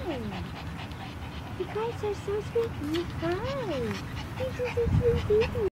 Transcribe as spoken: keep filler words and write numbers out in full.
You guys are so sweet. You cry. You're just a sweet baby.